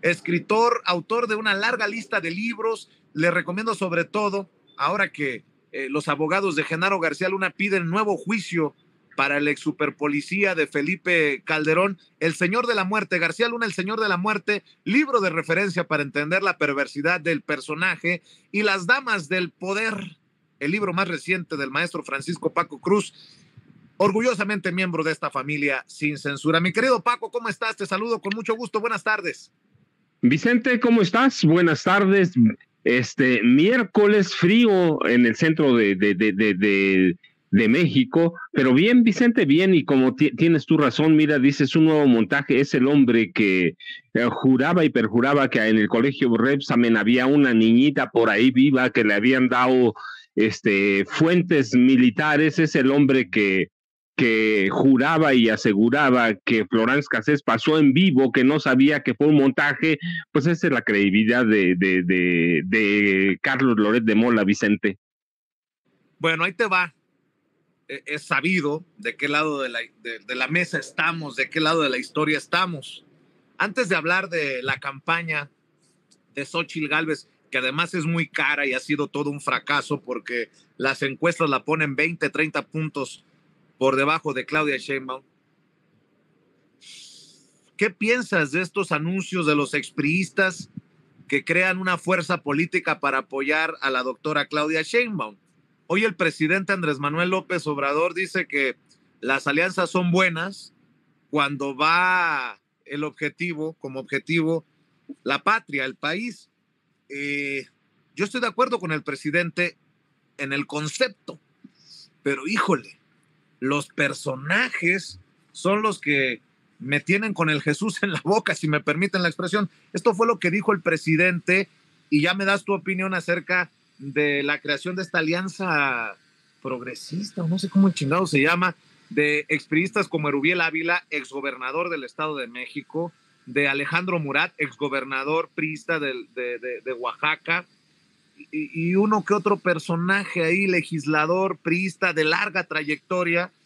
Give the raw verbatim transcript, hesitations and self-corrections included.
escritor, autor de una larga lista de libros. Le recomiendo sobre todo, ahora que eh, los abogados de Genaro García Luna piden nuevo juicio para el ex superpolicía de Felipe Calderón, El Señor de la Muerte, García Luna, El Señor de la Muerte, libro de referencia para entender la perversidad del personaje, y Las Damas del Poder, el libro más reciente del maestro Francisco Paco Cruz, orgullosamente miembro de esta familia sin censura. Mi querido Paco, ¿cómo estás? Te saludo con mucho gusto, buenas tardes. Vicente, ¿cómo estás? Buenas tardes. Este miércoles frío en el centro de, de, de, de, de de México, pero bien, Vicente, bien, y como tienes tu razón, mira, dices un nuevo montaje, es el hombre que eh, juraba y perjuraba que en el colegio Repsamen había una niñita por ahí viva que le habían dado este, fuentes militares, es el hombre que, que juraba y aseguraba que Florence Cassés pasó en vivo, que no sabía que fue un montaje. Pues esa es la credibilidad de, de, de, de Carlos Loret de Mola, Vicente. Bueno, ahí te va. Es sabido de qué lado de la, de, de la mesa estamos, de qué lado de la historia estamos. Antes de hablar de la campaña de Xóchitl Gálvez, que además es muy cara y ha sido todo un fracaso porque las encuestas la ponen veinte, treinta puntos por debajo de Claudia Sheinbaum. ¿Qué piensas de estos anuncios de los expriistas que crean una fuerza política para apoyar a la doctora Claudia Sheinbaum? Hoy el presidente Andrés Manuel López Obrador dice que las alianzas son buenas cuando va el objetivo, como objetivo, la patria, el país. Eh, yo estoy de acuerdo con el presidente en el concepto, pero híjole, los personajes son los que me tienen con el Jesús en la boca, si me permiten la expresión. Esto fue lo que dijo el presidente y ya me das tu opinión acerca de la creación de esta alianza progresista, o no sé cómo chingado se llama, de expriistas como Erubiel Ávila, exgobernador del Estado de México, de Alejandro Murat, exgobernador priista de, de, de, de Oaxaca, y, y uno que otro personaje ahí, legislador priista de larga trayectoria,